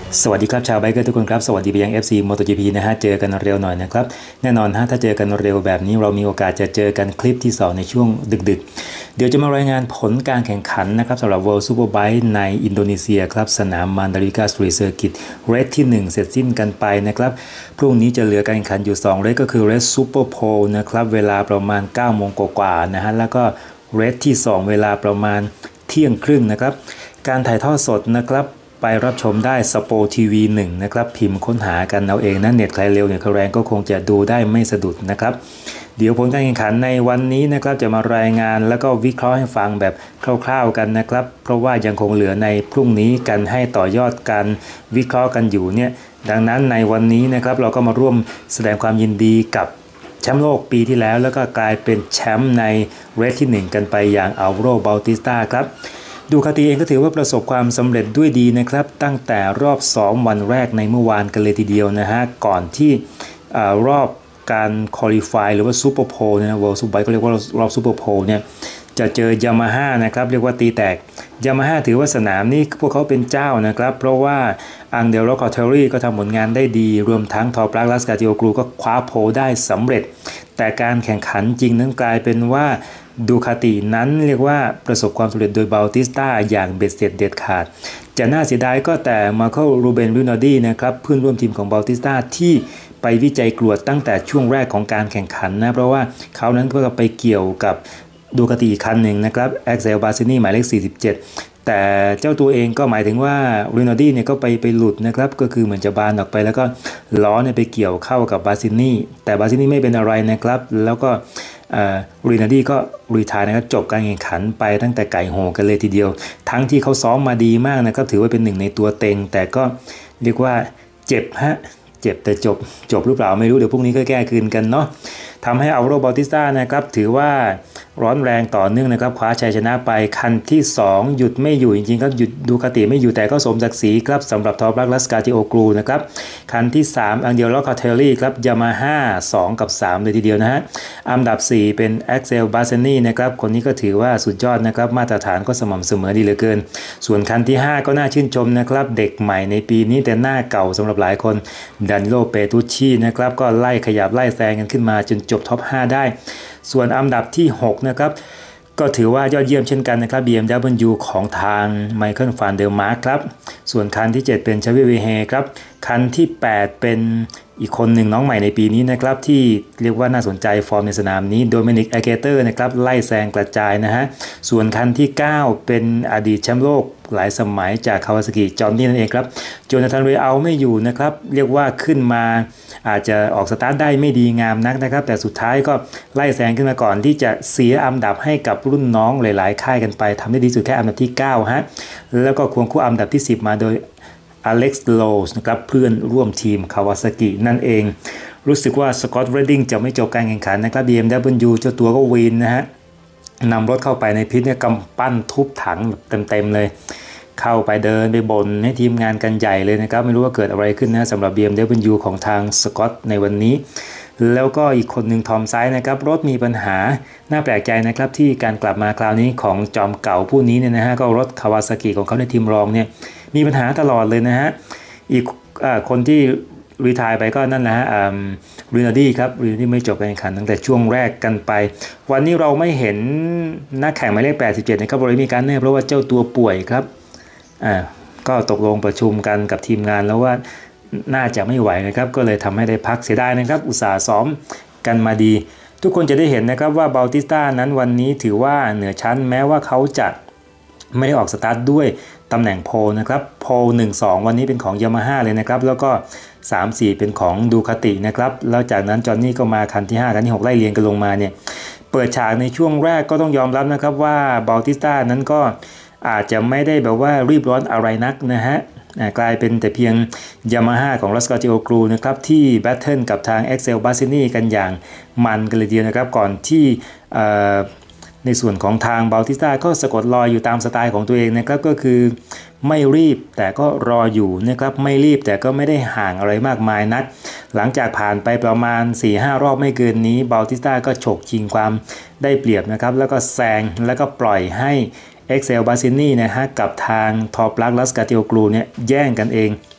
สวัสดีครับชาวไบเกอร์ทุกคนครับสวัสดีไปยัง FC MotoGP นะฮะเจอกันเร็วหน่อยนะครับแน่นอนฮะถ้าเจอกันเร็วแบบนี้เรามีโอกาสจะเจอกันคลิปที่2ในช่วงดึกๆเดี๋ยวจะมารายงานผลการแข่งขันนะครับสำหรับ World Superbike ในอินโดนีเซียครับสนามมันดาริกาสตรีทเซอร์กิตเรสที่1เสร็จสิ้นกันไปนะครับพรุ่งนี้จะเหลือการแข่งขันอยู่2เรสก็คือเรสซูเปอร์โพลนะครับเวลาประมาณ 9 โมงกว่าๆนะฮะแล้วก็เรสที่2เวลาประมาณเที่ยงครึ่งนะครับการถ่ายทอดสดนะครับไปรับชมได้สโปทีวี1นะครับพิมพ์ค้นหากันเอาเองนะเน็ตใครเร็วเน็ตใครแรงก็คงจะดูได้ไม่สะดุดนะครับเดี๋ยวผลการแข่งขันในวันนี้นะครับจะมารายงานแล้วก็วิเคราะห์ให้ฟังแบบคร่าวๆกันนะครับเพราะว่ายังคงเหลือในพรุ่งนี้กันให้ต่อยอดการวิเคราะห์กันอยู่เนี่ยดังนั้นในวันนี้นะครับเราก็มาร่วมแสดงความยินดีกับแชมป์โลกปีที่แล้วแล้วก็กลายเป็นแชมป์ในเรสที่1กันไปอย่างอัลโรบาติสตาครับดูคาติเองก็ถือว่าประสบความสำเร็จด้วยดีนะครับตั้งแต่รอบ2วันแรกในเมื่อวานกันเลยทีเดียวนะฮะก่อนที่รอบการคอลิฟายหรือว่าซูเปอร์โพลนะวอลซูไบก็เรียกว่ารอบซูเปอร์โพลเนี่ยจะเจอยามาฮ่านะครับเรียกว่าตีแตกยามาฮ่าถือว่าสนามนี้พวกเขาเป็นเจ้านะครับเพราะว่าอังเดโรคอเทอรี่ก็ทำผลงานได้ดีรวมทั้งทอปรักลัสกาติโอกรูก็คว้าโพลได้สำเร็จแต่การแข่งขันจริงนั้นกลายเป็นว่าดูคาตินั้นเรียกว่าประสบความสำเร็จโดยบาติสตาอย่างเบ็ดเสร็จเด็ดขาดจะน่าเสียดายก็แต่มาเคิลรูเบนรินาร์ดีนะครับเพื่อนร่วมทีมของบาติสตาที่ไปวิจัยกรวดตั้งแต่ช่วงแรกของการแข่งขันนะเพราะว่าเขานั้นก็ไปเกี่ยวกับดูคาติอีกคันหนึ่งนะครับแอ็กเซลบาซินีหมายเลข47แต่เจ้าตัวเองก็หมายถึงว่ารินาร์ดีเนี่ยก็ไปหลุดนะครับก็คือเหมือนจะบานออกไปแล้วก็ล้อเนี่ยไปเกี่ยวเข้ากับบาซินีแต่บาซินีไม่เป็นอะไรนะครับแล้วก็รินาร์ดีก็รีไทร์นะครับจบการแข่งขันไปตั้งแต่ไก่โหกันเลยทีเดียวทั้งที่เขาซ้อมมาดีมากนะครับถือว่าเป็นหนึ่งในตัวเต็งแต่ก็เรียกว่าเจ็บฮะเจ็บแต่จบหรือเปล่าไม่รู้เดี๋ยวพรุ่งนี้ก็แก้คืนกันเนาะทำให้อัลโรบาติสตานะครับถือว่าร้อนแรงต่อเนื่องนะครับคว้าชัยชนะไปคันที่2หยุดไม่อยู่จริงๆครับหยุดดูคาติไม่อยู่แต่ก็สมศักดิ์ศรีครับสำหรับทอปรักลัสกาติโอกรูนะครับคันที่3อังเดโรคาเทลลี่ครับยามาฮ่า2กับ3เลยทีเดียวนะฮะอันดับ4เป็นแอ็กเซลบาเซนีนะครับคนนี้ก็ถือว่าสุดยอดนะครับมาตรฐานก็สม่ำเสมอดีเหลือเกินส่วนคันที่5ก็น่าชื่นชมนะครับเด็กใหม่ในปีนี้แต่หน้าเก่าสำหรับหลายคนดานิโลเปตุชชีนะครับก็ไล่ขยับไล่แซงกันขึ้นมาจนจบท็อป5ได้ส่วนอันดับที่6นะครับก็ถือว่ายอดเยี่ยมเช่นกันนะครับ BMW ของทางไมเคิลฟานเดลมาร์คครับส่วนคันที่7เป็นชาวิเวเฮครับคันที่8เป็นอีกคนหนึ่งน้องใหม่ในปีนี้นะครับที่เรียกว่าน่าสนใจฟอร์มในสนามนี้โดมินิกแอเกเตอร์นะครับไล่แซงกระจายนะฮะส่วนคันที่9เป็นอดีตแชมป์โลกหลายสมัยจากคาวาซากิจอห์นนี่นั่นเองครับโจนาธานเรอัลไม่อยู่นะครับเรียกว่าขึ้นมาอาจจะออกสตาร์ทได้ไม่ดีงามนักนะครับแต่สุดท้ายก็ไล่แซงขึ้นมาก่อนที่จะเสียอันดับให้กับรุ่นน้องหลายๆค่ายกันไปทำได้ดีสุดแค่อันดับที่9ฮะแล้วก็ควงคู่อันดับที่10มาโดยอเล็กซ์โลสนะครับเพื่อนร่วมทีมคาวาซากินั่นเองรู้สึกว่าสกอตต์เรดดิ้งจะไม่จบการแข่งขันนะครับ BMW เจ้าตัวก็วินนะฮะนำรถเข้าไปในพิทเนี่ยกำปั้นทุบถังแบบเต็มๆเลยเข้าไปเดินไปบ่นให้ทีมงานกันใหญ่เลยนะครับไม่รู้ว่าเกิดอะไรขึ้นนะสำหรับ BMW ของทางสกอตในวันนี้แล้วก็อีกคนหนึ่งทอมไซด์นะครับรถมีปัญหาน่าแปลกใจนะครับที่การกลับมาคราวนี้ของจอมเก่าผู้นี้เนี่ยนะฮะก็รถคาวาซากิของเขาในทีมรองเนี่ยมีปัญหาตลอดเลยนะฮะอีกคนที่รีไทร์ไปก็นั่นแหละฮะรินาร์ดีครับรินาร์ดีไม่จบการแข่งขันตั้งแต่ช่วงแรกกันไปวันนี้เราไม่เห็นนักแข่งหมายเลข87นะครับบริมีการแน่เพราะว่าเจ้าตัวป่วยครับก็ตกลงประชุมกันกับทีมงานแล้วว่าน่าจะไม่ไหวนะครับก็เลยทำให้ได้พักเสียดายนะครับอุตส่าห์ซ้อมกันมาดีทุกคนจะได้เห็นนะครับว่าบาติสตานั้นวันนี้ถือว่าเหนือชั้นแม้ว่าเขาจะไม่ได้ออกสตาร์ทด้วยตำแหน่งโพลนะครับโพล1-2วันนี้เป็นของยามาฮ่าเลยนะครับแล้วก็3-4เป็นของดูคาตินะครับแล้วจากนั้นจอห์นนี่ก็มาคันที่5คันที่6ไล่เรียงกันลงมาเนี่ยเปิดฉากในช่วงแรกก็ต้องยอมรับนะครับว่าบาติสตานั้นก็อาจจะไม่ได้แบบว่ารีบร้อนอะไรนักนะฮะกลายเป็นแต่เพียงยามาฮ่าของลัสกาติโอกรูนะครับที่แบทเทิลกับทางเอ็กเซลบาซินีกันอย่างมันกันเลยทีเดียวนะครับก่อนที่ในส่วนของทางบาติสตาก็สะกดรอยอยู่ตามสไตล์ของตัวเองนะครับก็คือไม่รีบแต่ก็รออยู่นะครับไม่รีบแต่ก็ไม่ได้ห่างอะไรมากมายนักหลังจากผ่านไปประมาณ 4-5 รอบไม่เกินนี้บาติสตาก็ฉกชิงความได้เปรียบนะครับแล้วก็แซงแล้วก็ปล่อยให้เอ็กเซลบาซินีนะฮะกับทางทอปรักลัสกาติโอกรูเนี่ยแย่งกันเอง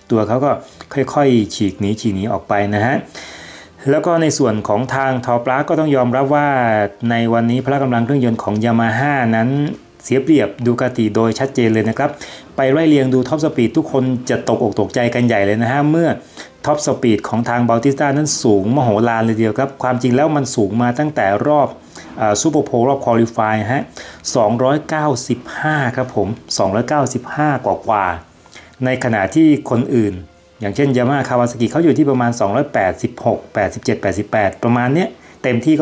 ตัวเขาก็ค่อยๆฉีกหนีออกไปนะฮะแล้วก็ในส่วนของทางทอปลาก็ต้องยอมรับว่าในวันนี้พละกำลังเครื่องยนต์ของยามาฮ่านั้นเสียเปรียบดูคาติโดยชัดเจนเลยนะครับไปไล่เรียงดูท็อปสปีดทุกคนจะตกอกตกใจกันใหญ่เลยนะฮะเมื่อท็อปสปีดของทางบาติสต้านั้นสูงมโหฬารเลยทีเดียวครับความจริงแล้วมันสูงมาตั้งแต่รอบซูเปอร์โพลรอบควอลิฟายฮะ295ครับผม295กว่าในขณะที่คนอื่นอย่างเช่นยามาฮ่าคาวาซากิเขาอยู่ที่ประมาณ286 87 88ประมาณเนี้ยเต็มที่ก็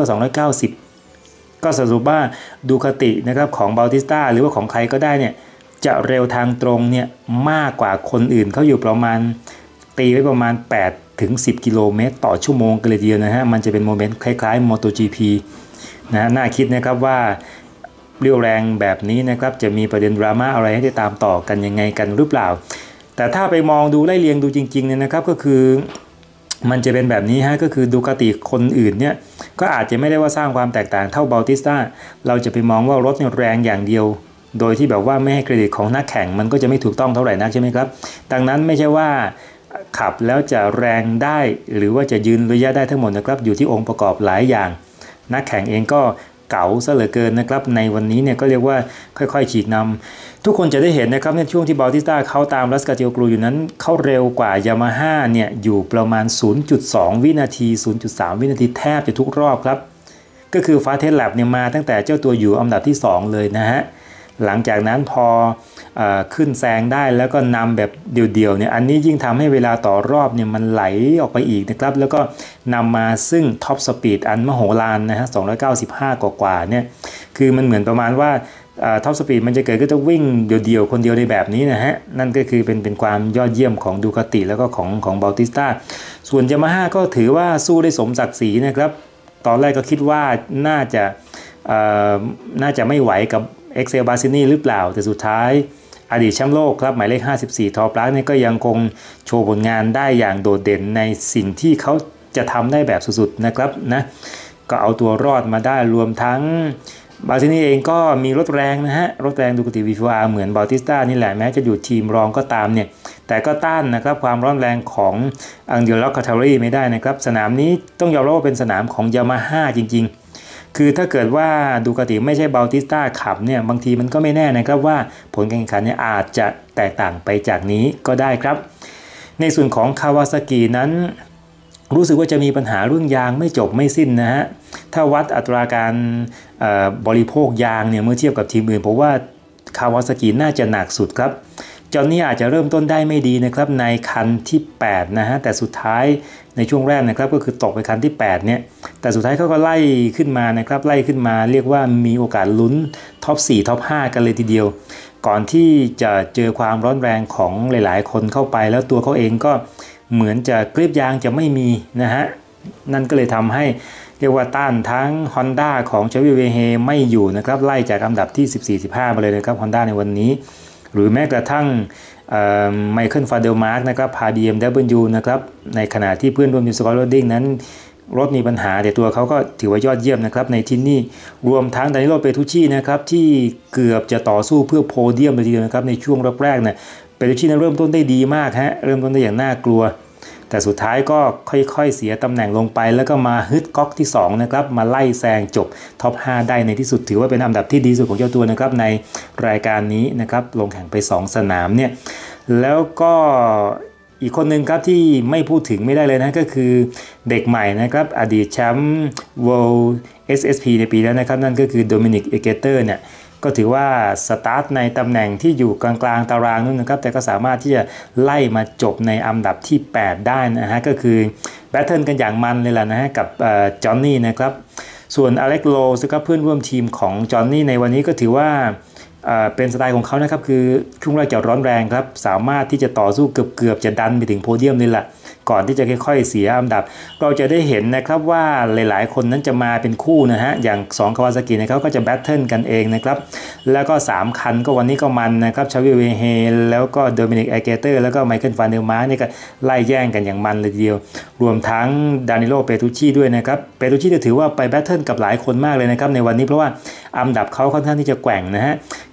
290ก็สรุปว่าดูคาตินะครับของบาติสต้าหรือว่าของใครก็ได้เนี่ยจะเร็วทางตรงเนี่ยมากกว่าคนอื่นเขาอยู่ประมาณตีไว้ประมาณ8 ถึง 10 กิโลเมตรต่อชั่วโมงกันเลยทีเดียวนะฮะมันจะเป็นโมเมนต์คล้ายๆ MotoGP นะน่าคิดนะครับว่าเรี่ยวแรงแบบนี้นะครับจะมีประเด็นดราม่าอะไรให้ได้ตามต่อกันยังไงกันหรือเปล่าแต่ถ้าไปมองดูไล่เรียงดูจริงๆเนี่ยนะครับก็คือมันจะเป็นแบบนี้ฮะก็คือดูคาติคนอื่นเนี่ยก็อาจจะไม่ได้ว่าสร้างความแตกต่างเท่าบาติสต้าเราจะไปมองว่ารถเนี่ยแรงอย่างเดียวโดยที่แบบว่าไม่ให้เครดิตของนักแข่งมันก็จะไม่ถูกต้องเท่าไหร่นักใช่ไหมครับดังนั้นไม่ใช่ว่าขับแล้วจะแรงได้หรือว่าจะยืนระยะได้ทั้งหมดนะครับอยู่ที่องค์ประกอบหลายอย่างนักแข่งเองก็เก๋าซะเหลือเกินนะครับในวันนี้เนี่ยก็เรียกว่าค่อยๆฉีกนำทุกคนจะได้เห็นนะครับในช่วงที่บาติสต้าเขาตามรัสกาเจียวกรูอยู่นั้นเขาเร็วกว่ายามาฮ่าเนี่ยอยู่ประมาณ 0.2 วินาที 0.3 วินาทีแทบจะทุกรอบครับก็คือฟาสเทสแลบเนี่ยมาตั้งแต่เจ้าตัวอยู่อันดับที่2เลยนะฮะหลังจากนั้นพอขึ้นแซงได้แล้วก็นำแบบเดี่ยวๆเนี่ยอันนี้ยิ่งทำให้เวลาต่อรอบเนี่ยมันไหลออกไปอีกนะครับแล้วก็นำมาซึ่งท็อปสปีดอันมโหฬารนะฮะ295กว่าเนี่ยคือมันเหมือนประมาณว่าท็อปสปีดมันจะเกิดก็จะวิ่งเดี่ยวๆคนเดียวในแบบนี้นะฮะนั่นก็คือเป็นความยอดเยี่ยมของดูคาติแล้วก็ของบาติสต้าส่วนยามาฮ่าก็ถือว่าสู้ได้สมศักดิ์ศรีนะครับตอนแรกก็คิดว่าน่าจะไม่ไหวกับเอ็กเซลบาซินีหรือเปล่าแต่สุดท้ายอดีตแชมป์โลกครับหมายเลข54ทอปลาเนี่ยก็ยังคงโชว์ผลงานได้อย่างโดดเด่นในสิ่งที่เขาจะทำได้แบบสุดๆนะครับนะก็เอาตัวรอดมาได้รวมทั้งบาซินีเองก็มีรถแรงนะฮะรถแรงดูคาติ V4R เหมือนบาติสต้านี่แหละแม้จะอยู่ทีมรองก็ตามเนี่ยแต่ก็ต้านนะครับความร้อนแรงของอังเดล คาทารีไม่ได้นะครับสนามนี้ต้องยอมรับว่าเป็นสนามของยามาฮ่าจริงๆคือถ้าเกิดว่าดูคาติไม่ใช่บาติสต้าขับเนี่ยบางทีมันก็ไม่แน่นะครับว่าผลการแข่งขันเนี่ยอาจจะแตกต่างไปจากนี้ก็ได้ครับในส่วนของคาวาซากินั้นรู้สึกว่าจะมีปัญหาเรื่องยางไม่จบไม่สิ้นนะฮะถ้าวัดอัตราการบริโภคยางเนี่ยเมื่อเทียบกับทีมอื่นผมว่าคาวาซากิน่าจะหนักสุดครับจอห์นนี่อาจจะเริ่มต้นได้ไม่ดีนะครับในคันที่8นะฮะแต่สุดท้ายในช่วงแรกนะครับก็คือตกไปคันที่8เนี่ยแต่สุดท้ายเขาก็ไล่ขึ้นมานะครับไล่ขึ้นมาเรียกว่ามีโอกาสลุ้นท็อป4ท็อป5กันเลยทีเดียวก่อนที่จะเจอความร้อนแรงของหลายๆคนเข้าไปแล้วตัวเขาเองก็เหมือนจะกริปยางจะไม่มีนะฮะนั่นก็เลยทำให้เรียกว่าต้านทั้ง Honda ของเชวิเวเฮไม่อยู่นะครับไล่จากอันดับที่ 14-15 มาเลยนะครับ Honda ในวันนี้หรือแม้กระทั่งไมเคิล ฟาเดลมาร์กนะครับพา BMW นะครับในขณะที่เพื่อนร่วมทีมสกอตโรดดิ้งนั้นรถมีปัญหาแต่ตัวเขาก็ถือว่ายอดเยี่ยมนะครับในที่นี่รวมทั้งดานิโล เปทูชินะครับที่เกือบจะต่อสู้เพื่อโพเดียมเลยทีเดียวนะครับในช่วงแรกๆเนี่ยเปทูชินั้นเริ่มต้นได้ดีมากฮะเริ่มต้นได้อย่างน่ากลัวแต่สุดท้ายก็ค่อยๆเสียตำแหน่งลงไปแล้วก็มาฮึดก๊อกที่2นะครับมาไล่แซงจบท็อป5ได้ในที่สุดถือว่าเป็นอันดับที่ดีสุดของเจ้าตัวนะครับในรายการนี้นะครับลงแข่งไป2สนามเนี่ยแล้วก็อีกคนหนึ่งครับที่ไม่พูดถึงไม่ได้เลยนะก็คือเด็กใหม่นะครับอดีตแชมป์ World SSP ในปีแล้วนะครับนั่นก็คือโดมินิก เอเกเตอร์เนี่ยก็ถือว่าสตาร์ทในตำแหน่งที่อยู่กลางๆตารางนู่นนะครับแต่ก็สามารถที่จะไล่มาจบในอันดับที่8ได้นะฮะก็คือแบทเทิลกันอย่างมันเลยล่ะนะฮะกับจอห์นนี่นะครับส่วนอเล็กโลสครับเพื่อนร่วมทีมของจอห์นนี่ในวันนี้ก็ถือว่าเป็นสไตล์ของเขานะครับคือช่วงแรกจะร้อนแรงครับสามารถที่จะต่อสู้เกือบจะดันไปถึงโพเดียมเลยล่ะก่อนที่จะค่อยๆเสียอันดับเราจะได้เห็นนะครับว่าหลายๆคนนั้นจะมาเป็นคู่นะฮะอย่าง2คาวาซากิเนี่ยเขาก็จะแบทเทิลกันเองนะครับแล้วก็3คันก็วันนี้ก็มันนะครับชาวิเวเฮแล้วก็โดมินิก เอเกเตอร์แล้วก็ไมเคิล ฟาเดลมาร์นี่ก็ไล่แย่งกันอย่างมันเลยทีเดียวรวมทั้งดานิโล เปทูชิด้วยนะครับเปทูชิจะถือว่าไปแบทเทิลกับหลายคนมากเลยนะครับในวันนี้เพราะว่าอันดับเขาค่อนข้างที่จะแกว่งนะฮะ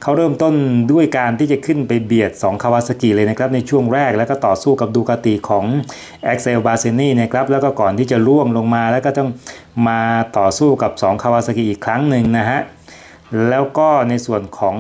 เขาเริ่มต้นด้วยการที่จะขึ้นไปเบียด2คาวาซากิเลยนะครับในช่วงแรกแล้วก็ต่อสู้กับดูคาติของแอ็กเซลบาเซนีนะครับแล้วก็ก่อนที่จะร่วงลงมาแล้วก็ต้องมาต่อสู้กับ2คาวาซากิอีกครั้งหนึ่งนะฮะแล้วก็ในส่วนของ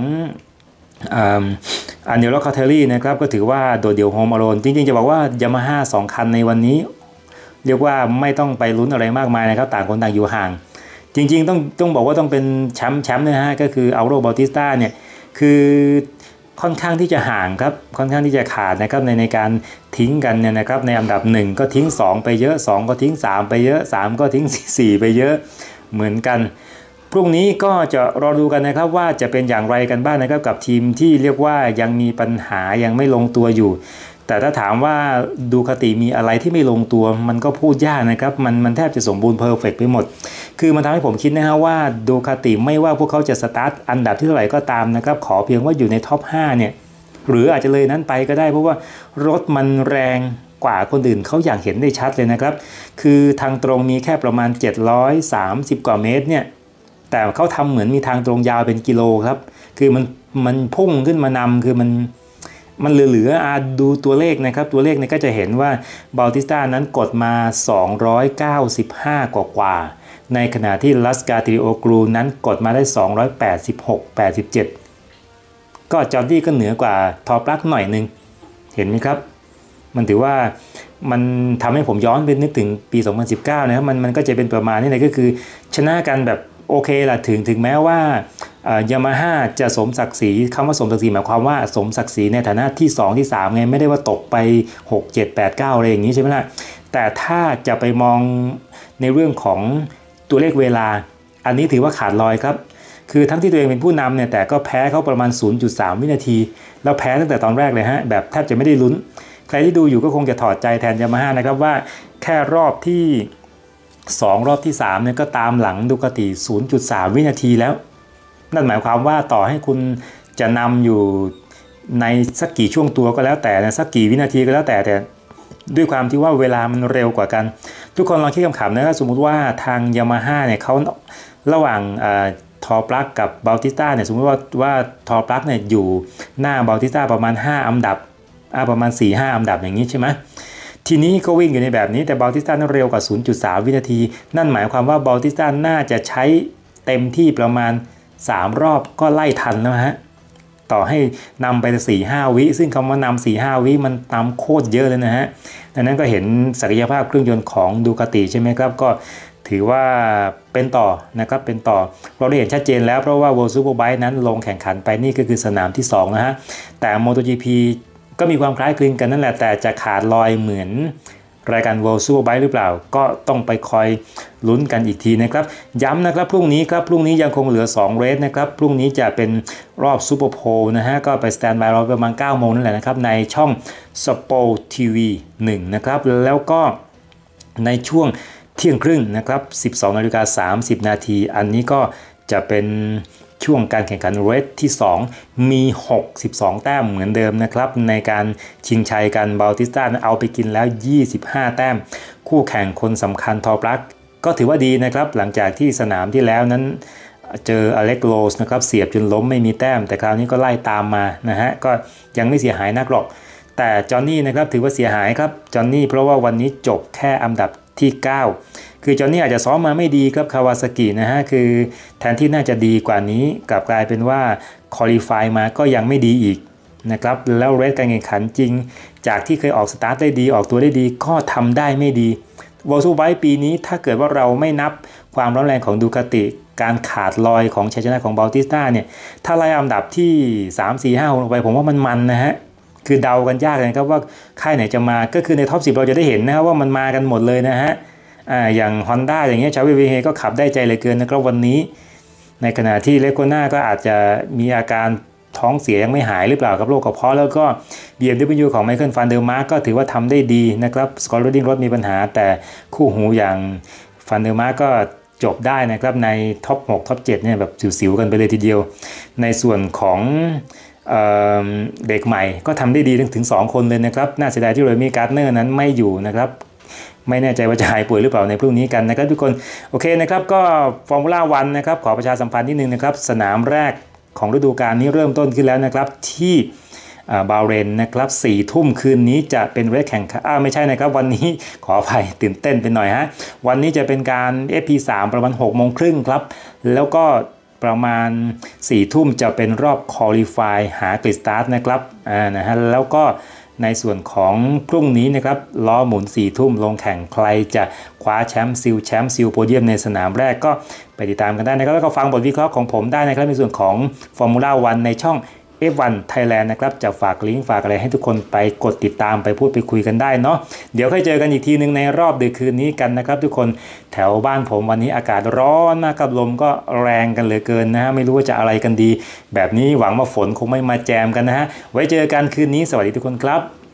อันเดลคาเทลลี่นะครับก็ถือว่าโดดเดี่ยวโฮมอโลนจริงๆจะบอกว่ายามาฮ่า2คันในวันนี้เรียกว่าไม่ต้องไปลุ้นอะไรมากมายนะครับต่างคนต่างอยู่ห่างจริงๆต้องบอกว่าต้องเป็นแชมป์นะฮะก็คืออัลโรบาติสตาเนี่ยคือค่อนข้างที่จะห่างครับค่อนข้างที่จะขาดนะครับในการทิ้งกันเนี่ยนะครับในอันดับ1ก็ทิ้ง2ไปเยอะ2ก็ทิ้ง3ไปเยอะ3ก็ทิ้ง4ไปเยอะเหมือนกันพรุ่งนี้ก็จะรอดูกันนะครับว่าจะเป็นอย่างไรกันบ้างนะครับกับทีมที่เรียกว่ายังมีปัญหายังไม่ลงตัวอยู่แต่ถ้าถามว่าดูคาติมีอะไรที่ไม่ลงตัวมันก็พูดยากนะครับมันแทบจะสมบูรณ์เพอร์เฟกต์ไปหมดคือมันทำให้ผมคิดนะฮะว่าดูคาติไม่ว่าพวกเขาจะสตาร์ทอันดับที่เท่าไหร่ก็ตามนะครับขอเพียงว่าอยู่ในท็อป5เนี่ยหรืออาจจะเลยนั้นไปก็ได้เพราะว่ารถมันแรงกว่าคนอื่นเขาอย่างเห็นได้ชัดเลยนะครับคือทางตรงมีแค่ประมาณ730กว่าเมตรเนี่ยแต่เขาทำเหมือนมีทางตรงยาวเป็นกิโลครับคือมันพุ่งขึ้นมานำคือมันเหลือดูตัวเลขนะครับตัวเลขเนี่ยก็จะเห็นว่าบาติสตานั้นกดมา295กว่าในขณะที่ลัสกาติริโอกรูนั้นกดมาได้286 87ก็จอร์ดี้ก็เหนือกว่าทอปลักหน่อยนึงเห็นไหมครับมันถือว่ามันทำให้ผมย้อนไปนึกถึงปี2019นะครับมันก็จะเป็นประมาณนี้เลยก็คือชนะกันแบบโอเคล่ะถึงแม้ว่ายามาฮ่าจะสมศักดิ์ศรีคำว่าสมศักดิ์ศรีหมายความว่าสมศักดิ์ศรีในฐานะที่2ที่3ไงไม่ได้ว่าตกไป6 7 8 9อะไรอย่างนี้ใช่ไหมล่ะแต่ถ้าจะไปมองในเรื่องของตัวเลขเวลาอันนี้ถือว่าขาดลอยครับคือทั้งที่ตัวเองเป็นผู้นำเนี่ยแต่ก็แพ้เขาประมาณ 0.3 วินาทีแล้วแพ้ตั้งแต่ตอนแรกเลยฮะแบบแทบจะไม่ได้ลุ้นใครที่ดูอยู่ก็คงจะถอดใจแทนยามาฮ่านะครับว่าแค่รอบที่2รอบที่3เนี่ยก็ตามหลังดูคาติ 0.3 วินาทีแล้วนั่นหมายความว่าต่อให้คุณจะนำอยู่ในสักกี่ช่วงตัวก็แล้วแต่นะสักกี่วินาทีก็แล้วแต่ด้วยความที่ว่าเวลามันเร็วกว่ากันทุกคนลองคิดคำๆนะสมมุติว่าทางยามาฮ่าเนี่ยเขาระหว่างทอปลักกับบาติสตาเนี่ยสมมติว่าทอปลักเนี่ยอยู่หน้าบาติสตาประมาณ5อันดับประมาณ 4-5 อันดับอย่างนี้ใช่ไหมทีนี้ก็วิ่งอยู่ในแบบนี้แต่บาติสตาเร็วกว่า 0.3 วินาทีนั่นหมายความว่าบาติสตาน่าจะใช้เต็มที่ประมาณ3รอบก็ไล่ทันแล้วฮะต่อให้นำไป 4-5 วิซึ่งคำว่านำ 4-5 วิมันตามโคตรเยอะเลยนะฮะดังนั้นก็เห็นศักยภาพเครื่องยนต์ของดูคาติใช่ไหมครับก็ถือว่าเป็นต่อนะครับเป็นต่อเราได้เห็นชัดเจนแล้วเพราะว่า World Superbike นั้นลงแข่งขันไปนี่ก็คือสนามที่2นะฮะแต่ MotoGP ก็มีความคล้ายคลึงกันนั่นแหละแต่จะขาดลอยเหมือนรายการ World Superbike หรือเปล่าก็ต้องไปคอยลุ้นกันอีกทีนะครับย้ำนะครับพรุ่งนี้ยังคงเหลือ2เรสนะครับพรุ่งนี้จะเป็นรอบซูเปอร์โพลนะฮะก็ไปสแตนบายรอประมาณ 9 โมงนั่นแหละนะครับในช่อง Sport TV 1นะครับแล้วก็ในช่วงเที่ยงครึ่งนะครับ 12:30 นาทีอันนี้ก็จะเป็นช่วงการแข่งขันเรสที่2มี62แต้มเหมือนเดิมนะครับในการชิงชัยกันบาติสตาเอาไปกินแล้ว25แต้มคู่แข่งคนสำคัญทอปลักก็ถือว่าดีนะครับหลังจากที่สนามที่แล้วนั้นเจออเล็กโลสนะครับเสียบจนล้มไม่มีแต้มแต่คราวนี้ก็ไล่ตามมานะฮะก็ยังไม่เสียหายนักหรอกแต่จอห์นนี่นะครับถือว่าเสียหายครับจอห์นนี่เพราะว่าวันนี้จบแค่อันดับที่9คือจอห์นนี่อาจจะซ้อมมาไม่ดีครับคาวาซากินะฮะคือแทนที่น่าจะดีกว่านี้กลับกลายเป็นว่าคอลี่ไฟมาก็ยังไม่ดีอีกนะครับแล้วเรสการแข่งขันจริงจากที่เคยออกสตาร์ทได้ดีออกตัวได้ดีก็ทำได้ไม่ดีวอลซูไบปีนี้ถ้าเกิดว่าเราไม่นับความร้อนแรงของดูคาติการขาดลอยของชัยชนะของบาติสตาเนี่ยถ้าไล่อันดับที่3 4 5 6ลงไปผมว่ามันนะฮะคือเดากันยากเลยครับว่าค่ายไหนจะมาก็คือในท็อป10เราจะได้เห็นนะว่ามันมากันหมดเลยนะฮะอย่าง Honda อย่างเงี้ยชาวิเวเฮก็ขับได้ใจเหลือเกินนะครับวันนี้ในขณะที่เลโกน่าก็อาจจะมีอาการท้องเสียยังไม่หายหรือเปล่าครับโรคกระเพาะแล้วก็ BMW ของไมเคิลฟันเดอร์มาร์กก็ถือว่าทำได้ดีนะครับสกอตโรดิ้งรถมีปัญหาแต่คู่หูอย่างฟันเดอร์มาร์กก็จบได้นะครับในท็อป6ท็อป7เนี่ยแบบสิวๆกันไปเลยทีเดียวในส่วนของเด็กใหม่ก็ทำได้ดีถึง2คนเลยนะครับน่าเสียดายที่โรมี่การ์เนอร์นั้นไม่อยู่นะครับไม่แน่ใจว่าจะหายป่วยหรือเปล่าในพรุ่งนี้กันนะครับทุกคนโอเคนะครับก็ฟอร์มูล่าวันนะครับขอประชาสัมพันธ์นิดนึงนะครับสนามแรกของฤดูกาลนี้เริ่มต้นขึ้นแล้วนะครับที่บาห์เรนนะครับ4 ทุ่มคืนนี้จะเป็นเรสแข่งไม่ใช่นะครับวันนี้ขออภัยตื่นเต้นไปหน่อยฮะวันนี้จะเป็นการ FP3 ประมาณ6 โมงครึ่งครับแล้วก็ประมาณ4 ทุ่มจะเป็นรอบคอลิฟายหากริดสตาร์ทนะครับนะฮะแล้วก็ในส่วนของพรุ่งนี้นะครับล้อหมุน4 ทุ่มลงแข่งใครจะคว้าแชมป์ซิลโพเดียมในสนามแรกก็ไปติดตามกันได้นะครับแล้วก็ฟังบทวิเคราะห์ของผมได้นะครับในส่วนของฟอร์มูล่าวันในช่องF1 Thailand นะครับจะฝากลิงก์ฝากอะไรให้ทุกคนไปกดติดตามไปพูดไปคุยกันได้เนาะเดี๋ยวค่อยเจอกันอีกทีนึงในรอบดึกคืนนี้กันนะครับทุกคนแถวบ้านผมวันนี้อากาศร้อนมากกับลมก็แรงกันเหลือเกินนะฮะไม่รู้ว่าจะอะไรกันดีแบบนี้หวังว่าฝนคงไม่มาแจมกันนะฮะไว้เจอกันคืนนี้สวัสดีทุกคนครับ